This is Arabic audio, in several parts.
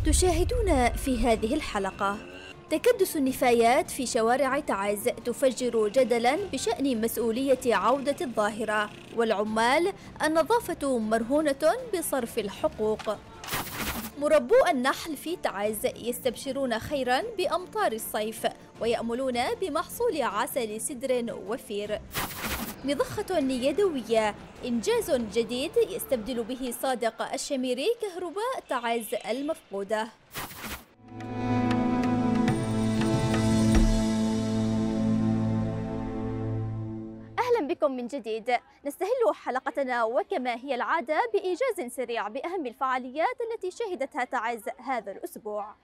تشاهدون في هذه الحلقة تكدس النفايات في شوارع تعز تفجر جدلا بشأن مسؤولية عودة الظاهرة، والعمال النظافة مرهونة بصرف الحقوق. مربو النحل في تعز يستبشرون خيرا بأمطار الصيف ويأملون بمحصول عسل سدر وفير. مضخة يدوية، إنجاز جديد يستبدل به صادق الشميري كهرباء تعز المفقودة. أهلا بكم من جديد. نستهل حلقتنا وكما هي العادة بإيجاز سريع بأهم الفعاليات التي شهدتها تعز هذا الأسبوع.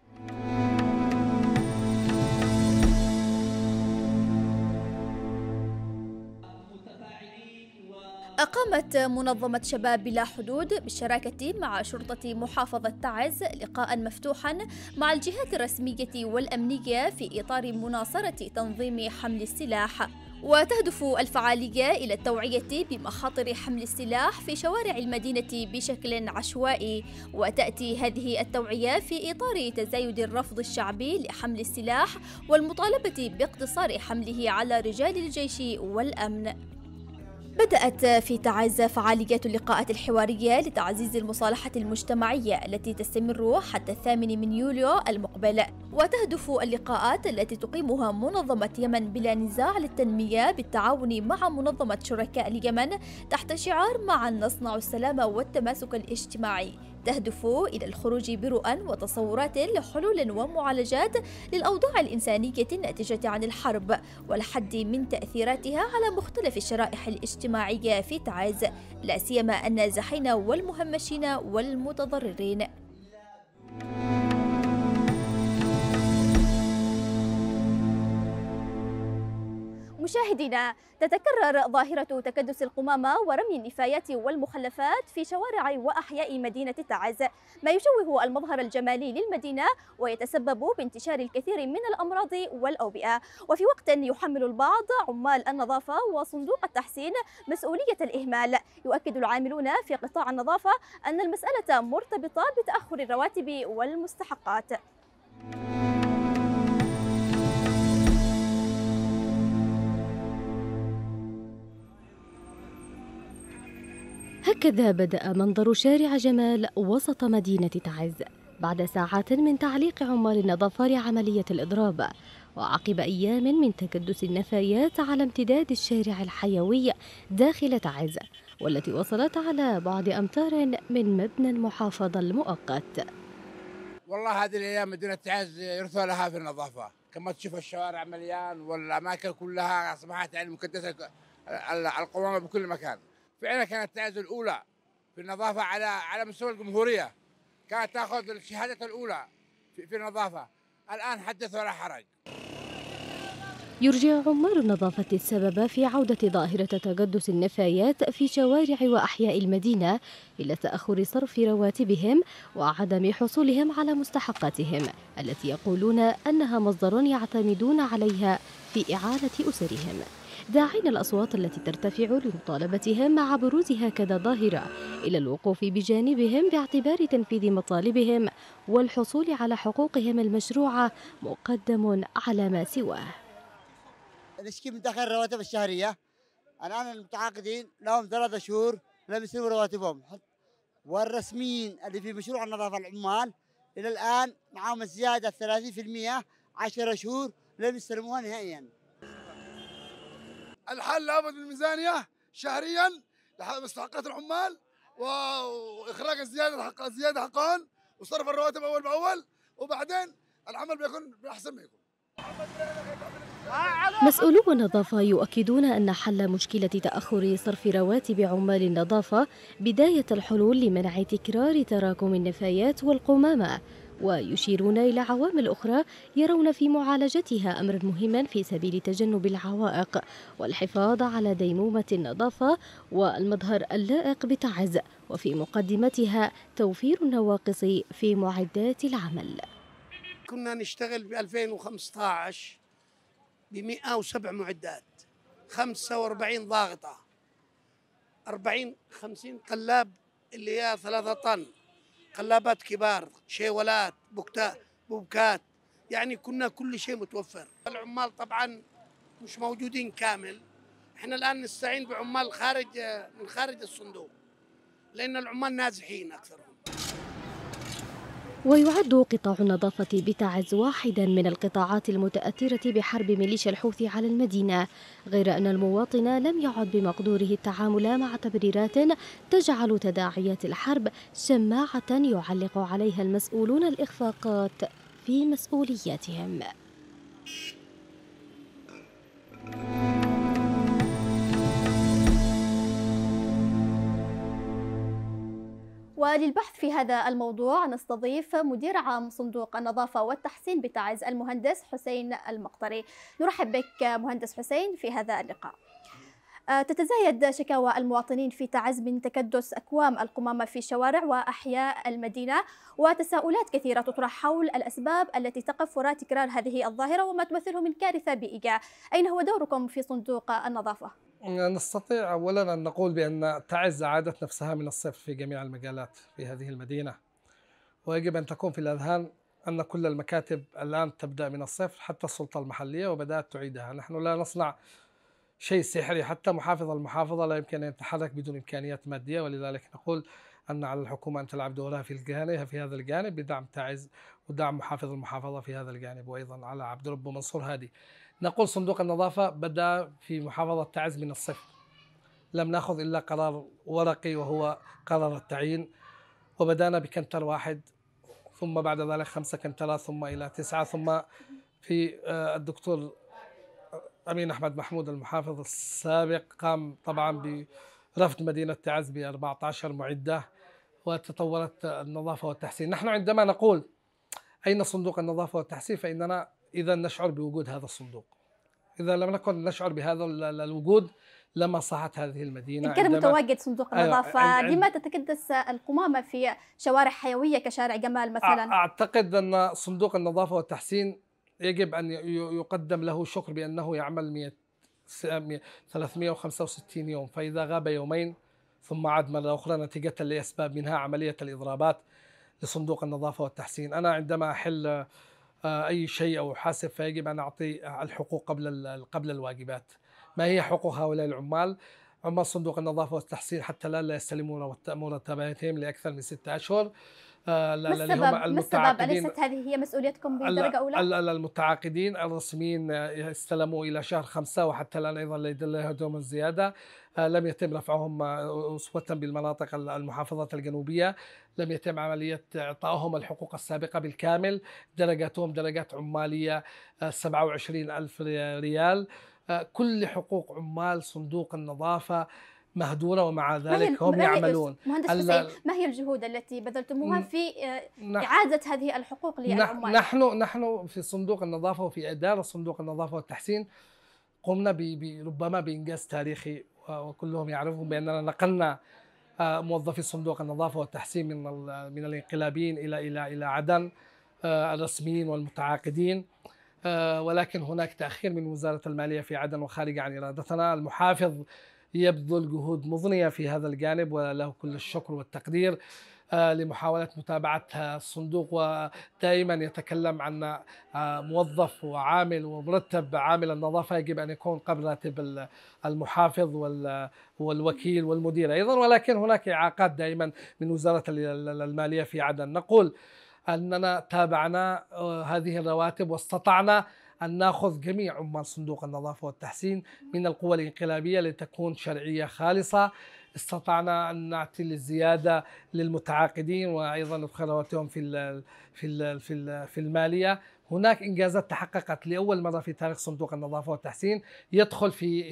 أقامت منظمة شباب بلا حدود بالشراكة مع شرطة محافظة تعز لقاء مفتوحا مع الجهات الرسمية والأمنية في إطار مناصرة تنظيم حمل السلاح. وتهدف الفعالية إلى التوعية بمخاطر حمل السلاح في شوارع المدينة بشكل عشوائي، وتأتي هذه التوعية في إطار تزايد الرفض الشعبي لحمل السلاح والمطالبة باقتصار حمله على رجال الجيش والأمن. بدأت في تعز فعاليات اللقاءات الحوارية لتعزيز المصالحة المجتمعية التي تستمر حتى 8 يوليو المقبل، وتهدف اللقاءات التي تقيمها منظمة يمن بلا نزاع للتنمية بالتعاون مع منظمة شركاء اليمن تحت شعار معا نصنع السلام والتماسك الاجتماعي، تهدف إلى الخروج برؤى وتصورات لحلول ومعالجات للأوضاع الإنسانية الناتجة عن الحرب والحد من تأثيراتها على مختلف الشرائح الاجتماعية في تعز، لا سيما النازحين والمهمشين والمتضررين. مشاهدينا، تتكرر ظاهرة تكدس القمامة ورمي النفايات والمخلفات في شوارع وأحياء مدينة تعز، ما يشوه المظهر الجمالي للمدينة ويتسبب بانتشار الكثير من الأمراض والأوبئة. وفي وقت يحمل البعض عمال النظافة وصندوق التحسين مسؤولية الإهمال، يؤكد العاملون في قطاع النظافة أن المسألة مرتبطة بتأخر الرواتب والمستحقات. هكذا بدأ منظر شارع جمال وسط مدينة تعز بعد ساعات من تعليق عمال النظافة لعملية الإضراب، وعقب أيام من تكدس النفايات على امتداد الشارع الحيوي داخل تعز، والتي وصلت على بعد أمتار من مبنى المحافظة المؤقت. والله هذه الأيام مدينة تعز يرثى لها في النظافة، كما تشوف الشوارع مليان والأماكن كلها أصبحت يعني مكدسة، القمامة بكل مكان. فعلا كانت تعز الأولى في النظافة على مستوى الجمهورية، كانت تأخذ الشهادة الأولى في النظافة. الآن حدث ولا حرج. يرجع عمال النظافة السبب في عودة ظاهرة تكدس النفايات في شوارع وأحياء المدينة إلى تأخر صرف رواتبهم وعدم حصولهم على مستحقاتهم التي يقولون أنها مصدر يعتمدون عليها في إعالة أسرهم، داعين الأصوات التي ترتفع لمطالبتهم مع بروز هكذا ظاهرة إلى الوقوف بجانبهم باعتبار تنفيذ مطالبهم والحصول على حقوقهم المشروعة مقدم على ما سواه. نشكي من داخل الرواتب الشهرية. الآن المتعاقدين لهم 3 شهور لم يسلموا رواتبهم، والرسميين اللي في مشروع النظافة العمال إلى الآن معهم زيادة 30%، 10 شهور لم يسلموها نهائيا. الحل لابد من ميزانية شهريا لمستحقات العمال وإخراج الزيادة حقهم وصرف الرواتب أول بأول، وبعدين العمل بيكون بأحسن ما يكون. مسؤولو النظافة يؤكدون أن حل مشكلة تأخر صرف رواتب عمال النظافة بداية الحلول لمنع تكرار تراكم النفايات والقمامة، ويشيرون إلى عوامل أخرى يرون في معالجتها أمرا مهما في سبيل تجنب العوائق والحفاظ على ديمومة النظافة والمظهر اللائق بتعز، وفي مقدمتها توفير النواقص في معدات العمل. كنا نشتغل ب 2015 ب 107 معدات، 45 ضاغطة، 40-50 قلاب اللي هي 3 طن، قلابات كبار، شيولات، بوكات، يعني كنا كل شيء متوفر. العمال طبعا مش موجودين كامل، احنا الآن نستعين بعمال من خارج الصندوق، لأن العمال نازحين أكثرهم. ويعد قطاع النظافة بتعز واحدا من القطاعات المتأثرة بحرب ميليشيا الحوثي على المدينة، غير أن المواطن لم يعد بمقدوره التعامل مع تبريرات تجعل تداعيات الحرب شماعة يعلق عليها المسؤولون الإخفاقات في مسؤولياتهم. وللبحث في هذا الموضوع نستضيف مدير عام صندوق النظافة والتحسين بتعز المهندس حسين المقطري. نرحب بك مهندس حسين في هذا اللقاء. تتزايد شكاوى المواطنين في تعز من تكدس أكوام القمامة في شوارع وأحياء المدينة، وتساؤلات كثيرة تطرح حول الأسباب التي تقف وراء تكرار هذه الظاهرة وما تمثله من كارثة بيئية. أين هو دوركم في صندوق النظافة؟ نستطيع أولا أن نقول بأن تعز أعادت نفسها من الصفر في جميع المجالات في هذه المدينة، ويجب أن تكون في الأذهان أن كل المكاتب الآن تبدأ من الصفر، حتى السلطة المحلية وبدأت تعيدها. نحن لا نصنع شيء سحري، حتى محافظ المحافظة لا يمكن أن يتحرك بدون إمكانيات مادية، ولذلك نقول أن على الحكومة أن تلعب دورها في هذا الجانب بدعم تعز ودعم محافظ المحافظة في هذا الجانب، وأيضا على عبد رب ومنصور هادي. نقول صندوق النظافة بدأ في محافظة تعز من الصفر، لم نأخذ إلا قرار ورقي وهو قرار التعيين، وبدأنا بكنتر واحد، ثم بعد ذلك 5 كنترات، ثم إلى 9، ثم في الدكتور أمين أحمد محمود المحافظ السابق قام طبعا برفد مدينة تعز ب 14 معدة، وتطورت النظافة والتحسين. نحن عندما نقول أين صندوق النظافة والتحسين فإننا إذا نشعر بوجود هذا الصندوق. إذا لم نكن نشعر بهذا الوجود لما صحت هذه المدينة. إن كان متواجد صندوق النظافة، لما تتكدس القمامة في شوارع حيوية كشارع جمال مثلا؟ أعتقد أن صندوق النظافة والتحسين يجب أن يقدم له شكر بأنه يعمل 365 يوم، فإذا غاب يومين ثم عاد مرة أخرى نتيجة لأسباب منها عملية الإضرابات لصندوق النظافة والتحسين. أنا عندما أحل أي شيء أو أحاسب فيجب أن أعطي الحقوق قبل الواجبات. ما هي حقوق هؤلاء العمال؟ عمال صندوق النظافة والتحسين حتى الآن لا يستلمون مرتباتهم لأكثر من 6 أشهر. ما السبب؟ أليست هذه هي مسؤوليتكم بدرجة أولى؟ المتعاقدين الرسميين استلموا إلى شهر 5، وحتى الآن أيضا لديهم الزيادة. لم يتم رفعهم أسوة بالمناطق المحافظات الجنوبية، لم يتم عملية إعطائهم الحقوق السابقة بالكامل. درجاتهم درجات عمالية 27,000 ريال. كل حقوق عمال صندوق النظافة مهدورة، ومع ذلك هم يعملون. مهندس حسين، ما هي الجهود التي بذلتموها في إعادة هذه الحقوق للعمال؟ نحن في صندوق النظافة وفي إدارة صندوق النظافة والتحسين قمنا ربما بإنجاز تاريخي، وكلهم يعرفون بأننا نقلنا موظفي صندوق النظافة والتحسين من الانقلابيين إلى عدن، الرسميين والمتعاقدين. ولكن هناك تأخير من وزارة المالية في عدن وخارج عن إرادتنا. المحافظ يبذل جهود مضنية في هذا الجانب وله كل الشكر والتقدير لمحاولة متابعة الصندوق، ودائما يتكلم عن موظف وعامل ومرتب عامل النظافة يجب أن يكون قبل راتب المحافظ والوكيل والمدير أيضا، ولكن هناك إعاقات دائما من وزارة المالية في عدن. نقول أننا تابعنا هذه الرواتب واستطعنا أن نأخذ جميع عمال صندوق النظافة والتحسين من القوى الانقلابية لتكون شرعية خالصة. استطعنا أن نعطي الزيادة للمتعاقدين وأيضا ندخل رواتبهم في المالية. هناك إنجازات تحققت لأول مرة في تاريخ صندوق النظافة والتحسين، يدخل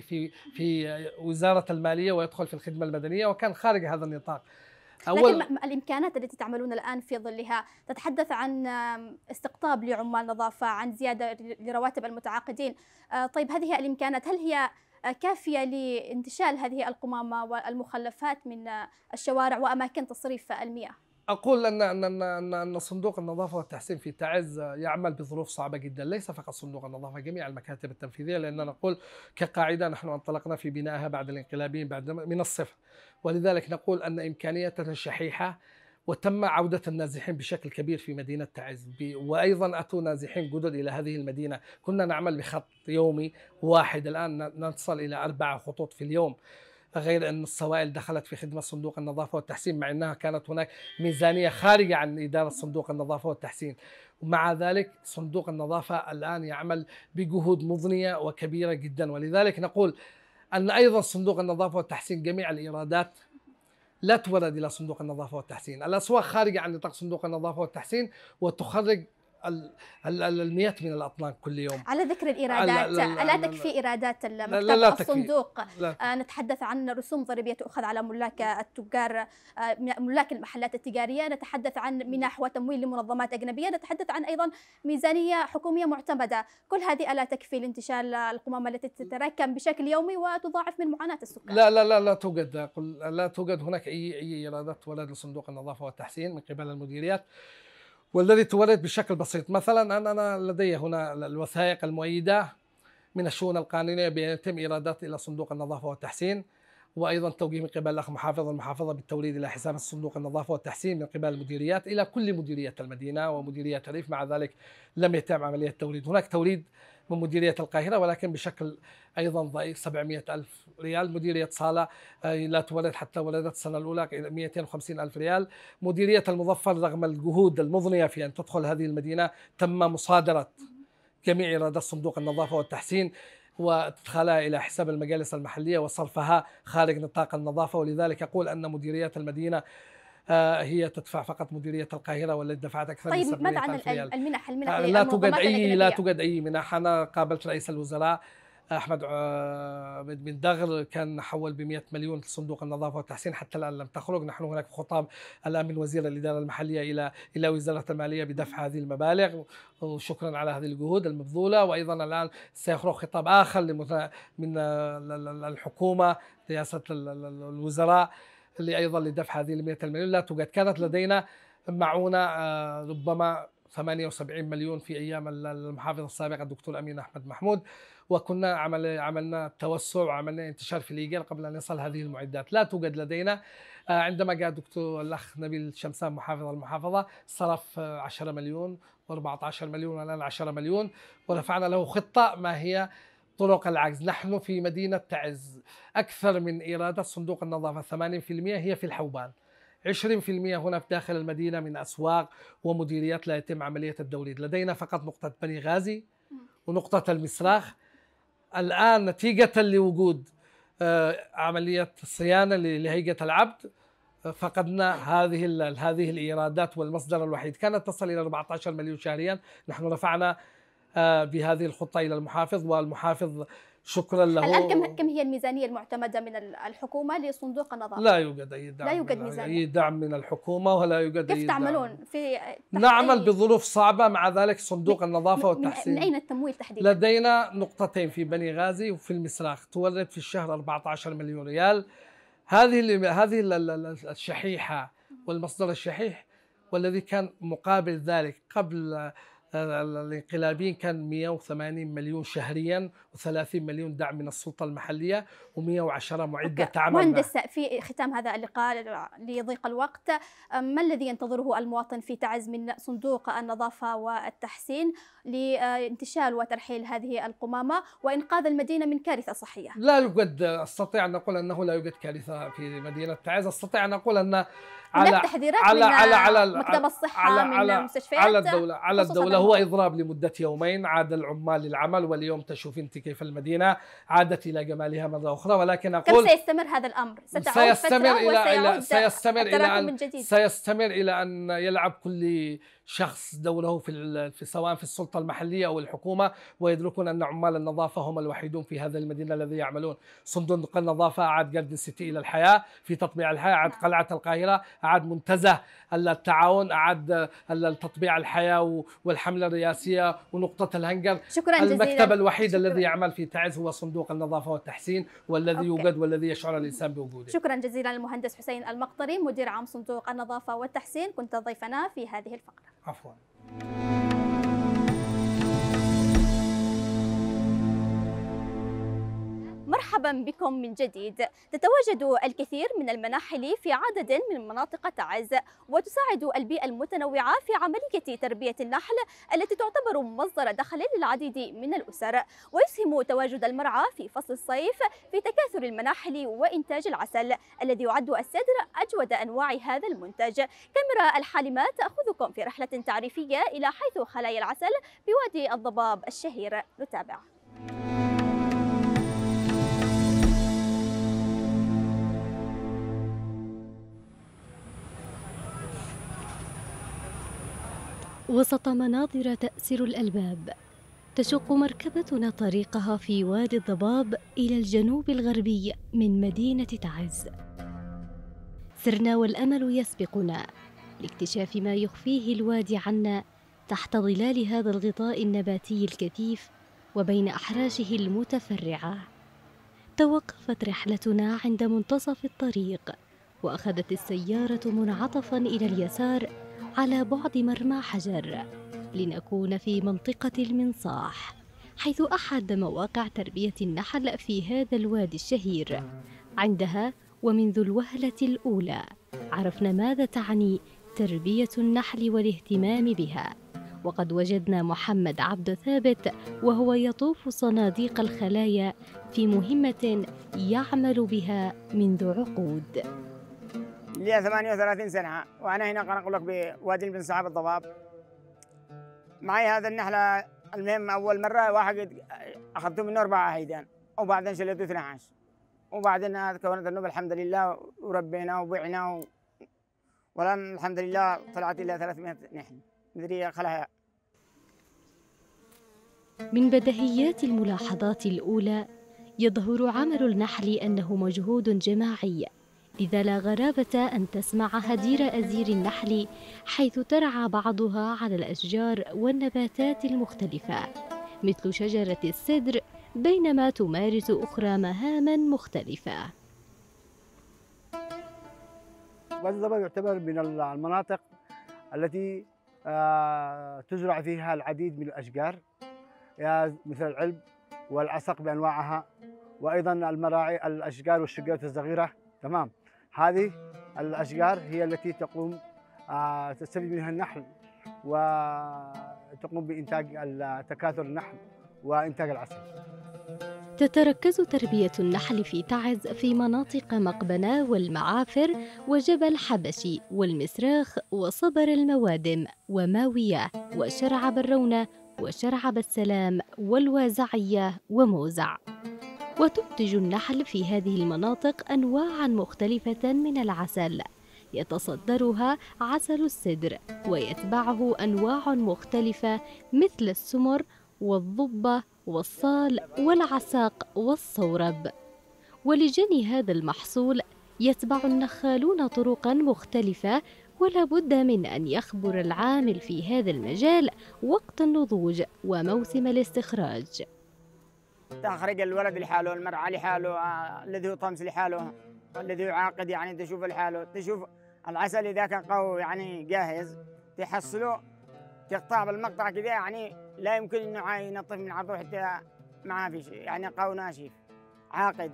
في وزارة المالية ويدخل في الخدمة المدنية، وكان خارج هذا النطاق. لكن الإمكانات التي تعملون الآن في ظلها تتحدث عن استقطاب لعمال نظافة، عن زيادة لرواتب المتعاقدين. طيب هذه الإمكانات هل هي كافية لانتشال هذه القمامة والمخلفات من الشوارع وأماكن تصريف المياه؟ أقول أن صندوق النظافة والتحسين في تعز يعمل بظروف صعبة جدا، ليس فقط صندوق النظافة، جميع المكاتب التنفيذية، لأننا نقول كقاعدة نحن انطلقنا في بنائها بعد الانقلابين من الصفر، ولذلك نقول أن إمكانياتنا شحيحة وتم عودة النازحين بشكل كبير في مدينة تعز، وأيضا أتوا نازحين جدد إلى هذه المدينة. كنا نعمل بخط يومي واحد، الآن نصل إلى 4 خطوط في اليوم، غير أن السوائل دخلت في خدمة صندوق النظافة والتحسين، مع أنها كانت هناك ميزانية خارجة عن إدارة صندوق النظافة والتحسين. ومع ذلك صندوق النظافة الآن يعمل بجهود مضنية وكبيرة جدا، ولذلك نقول أن أيضا صندوق النظافة والتحسين جميع الإيرادات لا تورد إلى صندوق النظافة والتحسين. الأسواق خارجة عن نطاق صندوق النظافة والتحسين وتخرج المئات من الأطنان كل يوم. على ذكر الإيرادات، لا تكفي إيرادات لا الصندوق. نتحدث عن رسوم ضريبية تؤخذ على ملاك التجار، ملاك المحلات التجارية، نتحدث عن منح وتمويل لمنظمات أجنبية، نتحدث عن أيضا ميزانية حكومية معتمدة. كل هذه ألا تكفي لانتشال القمامة التي تتراكم بشكل يومي وتضاعف من معاناة السكان؟ لا توجد هناك أي إيرادات تولد لصندوق النظافة والتحسين من قبل المديريات، والذي تورد بشكل بسيط. مثلا أنا لدي هنا الوثائق المؤيدة من الشؤون القانونية بيتم إيرادات إلى صندوق النظافة والتحسين، وأيضا توجيه من قبل الأخ محافظ المحافظة بالتوريد إلى حساب صندوق النظافة والتحسين من قبل المديريات إلى كل مديريات المدينة ومديريات الريف. مع ذلك لم يتم عملية توريد. هناك توريد من مديرية القاهرة ولكن بشكل أيضا ضئيل، 700,000 ريال. مديرية صالة لا تولد، حتى ولدت السنة الأولى 250,000 ريال. مديرية المظفر رغم الجهود المضنية في أن تدخل هذه المدينة تم مصادرة جميع إيرادات صندوق النظافة والتحسين وادخالها إلى حساب المجالس المحلية وصرفها خارج نطاق النظافة. ولذلك أقول أن مديريات المدينة هي تدفع فقط. مديرية القاهرة والتي دفعت أكثر من 700,000 ريال. طيب ماذا عن المنح؟ لا توجد أي منح. أنا قابلت رئيس الوزراء أحمد بن دغر، كان حول ب100 مليون لصندوق النظافة والتحسين، حتى الآن لم تخرج. نحن هناك خطاب الآن من وزير الإدارة المحلية إلى وزارة المالية بدفع هذه المبالغ، وشكرا على هذه الجهود المبذولة. وأيضا الآن سيخرج خطاب آخر من الحكومة رئاسة الوزراء أيضا لدفع هذه 100 مليون. لا توجد. كانت لدينا معونة ربما 78 مليون في أيام المحافظ السابق الدكتور أمين أحمد محمود، وكنا عملنا توسع وعملنا انتشار في الإيجار قبل أن يصل هذه المعدات. لا توجد لدينا. عندما جاء الدكتور الأخ نبيل شمسان محافظ المحافظة صرف 10 مليون و14 مليون والآن 10 مليون، ورفعنا له خطة ما هي طرق العجز. نحن في مدينة تعز أكثر من إيرادات صندوق النظافة 80% هي في الحوبان، 20% هنا في داخل المدينة من أسواق ومديريات لا يتم عملية التوريد. لدينا فقط نقطة بني غازي ونقطة المسراخ. الآن نتيجة لوجود عملية صيانة لهيئة العبد فقدنا هذه الإيرادات، والمصدر الوحيد كانت تصل إلى 14 مليون شهريا. نحن رفعنا بهذه الخطة إلى المحافظ، والمحافظ شكرا له. الآن كم هي الميزانية المعتمدة من الحكومة لصندوق النظافة؟ لا يوجد أي دعم. لا يوجد ميزانية. أي دعم من الحكومة ولا يوجد كيف تعملون؟ نعمل بظروف صعبة. مع ذلك صندوق النظافة والتحسين من أين التمويل تحديدا؟ لدينا نقطتين في بني غازي وفي المسراخ تورد في الشهر 14 مليون ريال. هذه الشحيحة والمصدر الشحيح، والذي كان مقابل ذلك قبل الانقلابين كان 180 مليون شهريا و30 مليون دعم من السلطة المحلية و110 معدة تعمل. مهندس، في ختام هذا اللقاء لضيق الوقت، ما الذي ينتظره المواطن في تعز من صندوق النظافة والتحسين لانتشال وترحيل هذه القمامة وإنقاذ المدينة من كارثة صحية؟ لا يوجد. أستطيع أن أقول أنه لا يوجد كارثة في مدينة تعز. أستطيع أن أقول أن على تحذيرات من مكتب الصحة من المستشفيات على الدولة هو إضراب لمدة يومين. عاد العمال للعمل، واليوم تشوف أنت كيف المدينة عادت إلى جمالها مرة أخرى. ولكن أقول كم سيستمر هذا الأمر؟ سيستمر إلى أن يلعب كل شخص دوره في سواء في السلطة المحلية أو الحكومة، ويدركون أن عمال النظافة هم الوحيدون في هذه المدينة الذي يعملون. صندوق النظافة أعاد جاردن سيتي إلى الحياة في تطبيع الحياة، أعاد قلعة القاهرة، أعاد منتزه التعاون، أعاد تطبيع الحياة والحملة الرئاسية ونقطة الهنجر. شكرا جزيلا. المكتب الوحيد الذي يعمل في تعز هو صندوق النظافة والتحسين، والذي يوجد والذي يشعر الإنسان بوجوده. شكرا جزيلا المهندس حسين المقطري، مدير عام صندوق النظافة والتحسين، كنت ضيفنا في هذه الفقرة. عفوا. مرحبا مرحبا بكم من جديد. تتواجد الكثير من المناحل في عدد من مناطق تعز، وتساعد البيئة المتنوعة في عملية تربية النحل التي تعتبر مصدر دخل للعديد من الأسر، ويسهم تواجد المرعى في فصل الصيف في تكاثر المناحل وإنتاج العسل الذي يعد السدر أجود أنواع هذا المنتج. كاميرا الحالمة تأخذكم في رحلة تعريفية إلى حيث خلايا العسل بوادي الضباب الشهير. نتابع. وسط مناظر تأسر الألباب، تشق مركبتنا طريقها في وادي الضباب إلى الجنوب الغربي من مدينة تعز. سرنا والأمل يسبقنا لاكتشاف ما يخفيه الوادي عنا تحت ظلال هذا الغطاء النباتي الكثيف وبين أحراشه المتفرعة. توقفت رحلتنا عند منتصف الطريق، وأخذت السيارة منعطفاً إلى اليسار على بعد مرمى حجر لنكون في منطقة المنصاح، حيث أحد مواقع تربية النحل في هذا الوادي الشهير. عندها ومنذ الوهلة الأولى عرفنا ماذا تعني تربية النحل والاهتمام بها، وقد وجدنا محمد عبد ثابت وهو يطوف صناديق الخلايا في مهمة يعمل بها منذ عقود. لي 38 سنة وأنا هنا أقول لك بوادي المنصاح بالضباب. معي هذا النحلة، المهم أول مرة واحد أخذته منه 4 هيدان، وبعدين شلته 12، وبعدين كونت النوبة الحمد لله وربينا وبعنا والآن الحمد لله طلعت إلى 300 نحل مدري خلايا. من بديهيات الملاحظات الأولى يظهر عمل النحل أنه مجهود جماعي، لذا لا غرابة أن تسمع هدير أزير النحل حيث ترعى بعضها على الأشجار والنباتات المختلفة مثل شجرة السدر، بينما تمارس أخرى مهاما مختلفة. وادي الضباب يعتبر من المناطق التي تزرع فيها العديد من الأشجار مثل العلب والعسق بأنواعها، وأيضا المراعي الأشجار والشجرات الصغيرة. تمام، هذه الأشجار هي التي تقوم تستفيد منها النحل وتقوم بإنتاج تكاثر النحل وإنتاج العسل. تتركز تربية النحل في تعز في مناطق مقبنة والمعافر وجبل حبشي والمسراخ وصبر الموادم وماوية وشرعب الرونة وشرعب السلام والوازعية وموزع. وتنتج النحل في هذه المناطق أنواعاً مختلفة من العسل يتصدرها عسل السدر، ويتبعه أنواع مختلفة مثل السمر والضبة والصال والعساق والصورب. ولجني هذا المحصول يتبع النخالون طرقاً مختلفة، ولا بد من أن يخبر العامل في هذا المجال وقت النضوج وموسم الاستخراج. تخرج الولد لحاله، المرعى لحاله، الذي هو طمس لحاله، الذي هو عاقد يعني تشوف لحاله، تشوف العسل إذا كان قوي يعني جاهز تحصله تقطع بالمقطع كذا، يعني لا يمكن إنه ينظف من عرضه حتى ما في شيء، يعني قوي ناشف عاقد.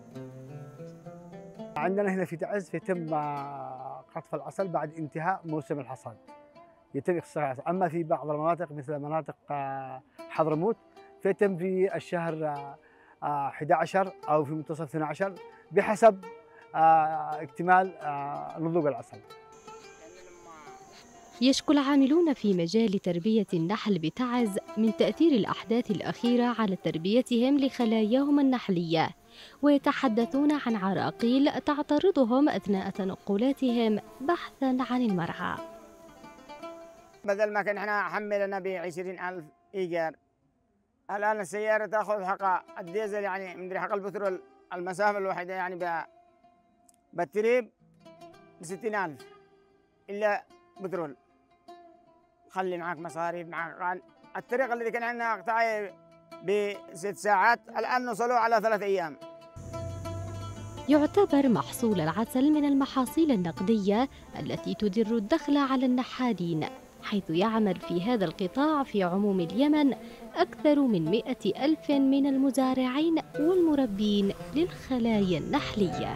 عندنا هنا في تعز يتم قطف العسل بعد انتهاء موسم الحصاد، يتم اختصار العسل. أما في بعض المناطق مثل مناطق حضرموت فيتم في الشهر 11 أو في منتصف 12 بحسب اكتمال نضوج العسل. يشكو العاملون في مجال تربية النحل بتعز من تأثير الأحداث الأخيرة على تربيتهم لخلاياهم النحلية، ويتحدثون عن عراقيل تعترضهم أثناء تنقلاتهم بحثاً عن المرعى. بدل ما كان احنا حملنا ب20,000 إيجار، الآن السيارة تأخذ حق الديزل يعني مدري حق البترول المسافة الواحدة يعني بالتريب ب60,000 إلا بترول. خلي معك مصاريف معك الطريق الذي كان عندنا قطعي ب6 ساعات الآن نوصلوا على 3 أيام. يعتبر محصول العسل من المحاصيل النقدية التي تدر الدخل على النحالين، حيث يعمل في هذا القطاع في عموم اليمن أكثر من 100,000 من المزارعين والمربين للخلايا النحلية.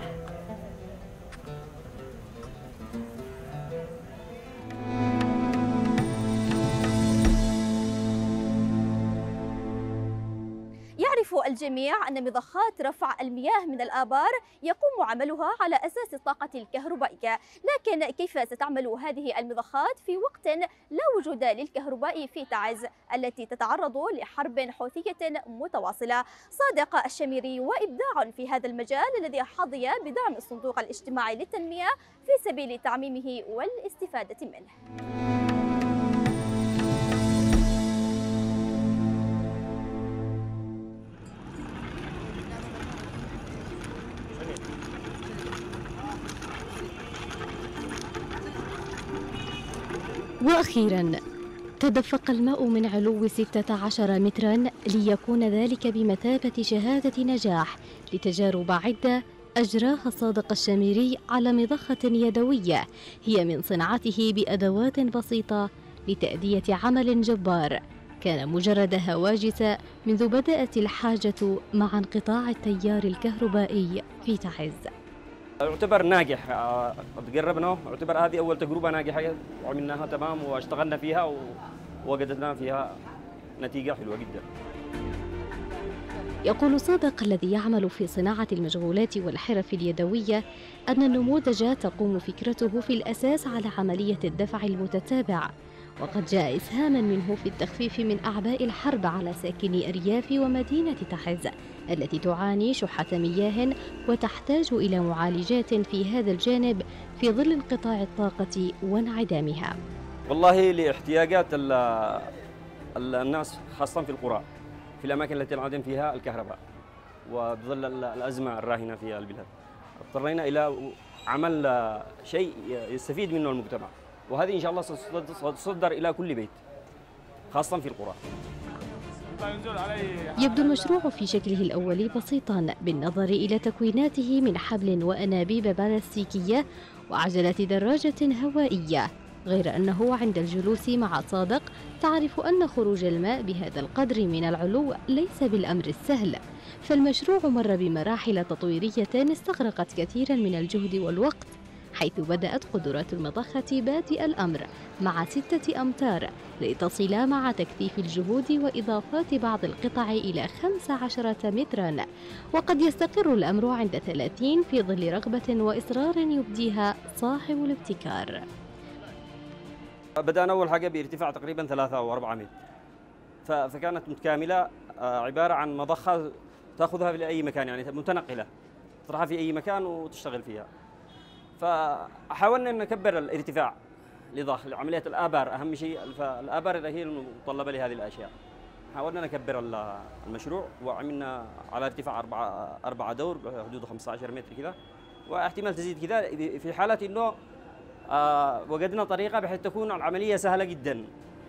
يعرف الجميع أن مضخات رفع المياه من الآبار يقوم عملها على أساس الطاقة الكهربائية، لكن كيف ستعمل هذه المضخات في وقت لا وجود للكهرباء في تعز التي تتعرض لحرب حوثية متواصلة؟ صادق الشميري وإبداع في هذا المجال الذي حظي بدعم الصندوق الاجتماعي للتنمية في سبيل تعميمه والاستفادة منه. وأخيراً تدفق الماء من علو 16 متراً ليكون ذلك بمثابة شهادة نجاح لتجارب عدة أجراها صادق الشميري على مضخة يدوية هي من صنعته بأدوات بسيطة لتأدية عمل جبار كان مجرد هواجس منذ بدأت الحاجة مع انقطاع التيار الكهربائي في تعز. يعتبر ناجح، تجربنا يعتبر هذه أول تجربة ناجحة وعملناها تمام واشتغلنا فيها ووجدنا فيها نتيجة حلوة جدا. يقول صادق الذي يعمل في صناعة المشغولات والحرف اليدوية أن النموذج تقوم فكرته في الأساس على عملية الدفع المتتابع، وقد جاء إسهاما منه في التخفيف من أعباء الحرب على ساكني أرياف ومدينة تعز التي تعاني شحة مياه وتحتاج إلى معالجات في هذا الجانب في ظل انقطاع الطاقة وانعدامها. والله لاحتياجات الناس خاصة في القرى، في الأماكن التي ينعدم فيها الكهرباء وبظل الأزمة الراهنة في البلاد، اضطرينا إلى عمل شيء يستفيد منه المجتمع، وهذه إن شاء الله ستصدر إلى كل بيت خاصة في القرى. يبدو المشروع في شكله الأولي بسيطا بالنظر إلى تكويناته من حبل وأنابيب بلاستيكية وعجلة دراجة هوائية، غير أنه عند الجلوس مع صادق تعرف أن خروج الماء بهذا القدر من العلو ليس بالأمر السهل، فالمشروع مر بمراحل تطويرية استغرقت كثيرا من الجهد والوقت، حيث بدأت قدرات المضخة بادئ الأمر مع 6 أمتار لتصل مع تكثيف الجهود وإضافات بعض القطع إلى 15 مترا، وقد يستقر الأمر عند 30 في ظل رغبة وإصرار يبديها صاحب الابتكار. بدأنا أول حاجة بارتفاع تقريبا 3 أو 4 متر، فكانت متكاملة، عبارة عن مضخة تأخذها في أي مكان، يعني متنقلة تطرحها في أي مكان وتشتغل فيها. فحاولنا أن نكبر الارتفاع لضخ عملية الآبار، أهم شيء الآبار هي المتطلبة لهذه الأشياء. حاولنا نكبر المشروع وعملنا على ارتفاع 4 دور بحدود 15 متر كذا، واحتمال تزيد كذا في حالة أنه وجدنا طريقة بحيث تكون العملية سهلة جدا.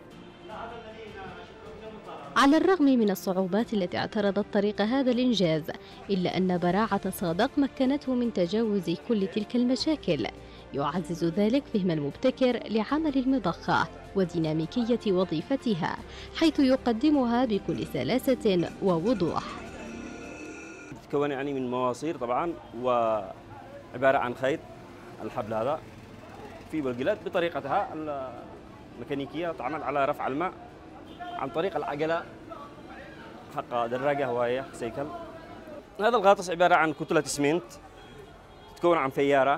على الرغم من الصعوبات التي اعترضت طريق هذا الإنجاز، إلا أن براعة صادق مكنته من تجاوز كل تلك المشاكل، يعزز ذلك فهم المبتكر لعمل المضخة وديناميكية وظيفتها، حيث يقدمها بكل سلاسة ووضوح. تتكون يعني من مواسير طبعا، وعبارة عن خيط الحبل هذا في بلجلات بطريقتها الميكانيكية تعمل على رفع الماء عن طريق العجلة حق دراجة هوائية سيكل. هذا الغاطس عبارة عن كتلة اسمنت تتكون عن فيارة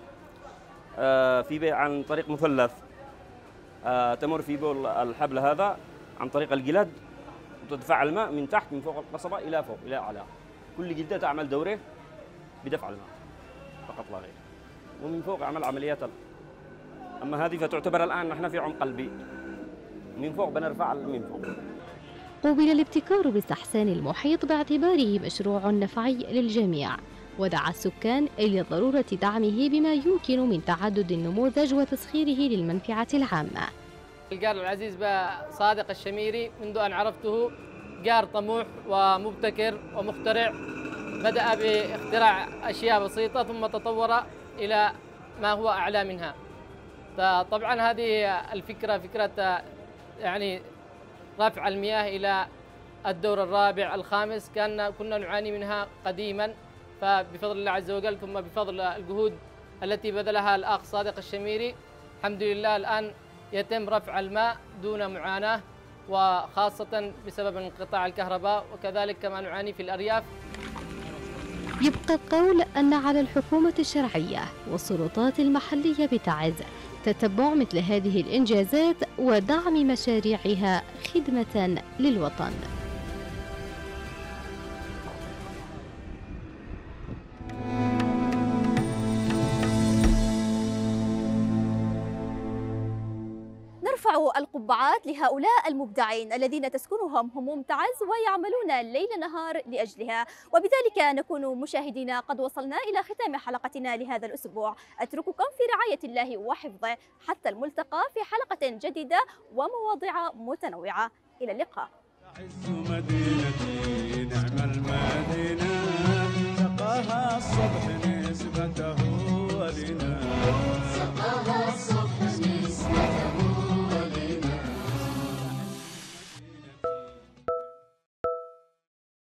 في عن طريق مثلث تمر فيه الحبل هذا عن طريق الجلد، وتدفع الماء من تحت من فوق القصبة إلى فوق إلى أعلى. كل جلدة تعمل دورة بدفع الماء فقط لا غير، ومن فوق عمل عمليات. أما هذه فتعتبر الآن نحن في عمق البيئة، من فوق بنرفع من فوق. قوبل الابتكار باستحسان المحيط باعتباره مشروع نفعي للجميع، ودعا السكان إلى ضرورة دعمه بما يمكن من تعدد النموذج وتسخيره للمنفعة العامة. الجار العزيز صادق الشميري منذ أن عرفته جار طموح ومبتكر ومخترع، بدأ باختراع أشياء بسيطة ثم تطور إلى ما هو أعلى منها. طبعا هذه الفكرة فكرة يعني رفع المياه إلى الدور الرابع الخامس كنا نعاني منها قديما، فبفضل الله عز وجل ثم بفضل الجهود التي بذلها الأخ صادق الشميري الحمد لله الآن يتم رفع الماء دون معاناة، وخاصة بسبب انقطاع الكهرباء، وكذلك كما نعاني في الأرياف. يبقى القول أن على الحكومة الشرعية والسلطات المحلية بتعز تتبع مثل هذه الإنجازات ودعم مشاريعها خدمة للوطن. نرفع القبعات لهؤلاء المبدعين الذين تسكنهم هموم تعز ويعملون ليل نهار لأجلها، وبذلك نكون مشاهدينا قد وصلنا إلى ختام حلقتنا لهذا الأسبوع. أترككم في رعاية الله وحفظه حتى الملتقى في حلقة جديدة ومواضيع متنوعة. إلى اللقاء. تعز مدينتي نعم المدينة، سقاها الصبح نسبته ولنا، سقاها الصبح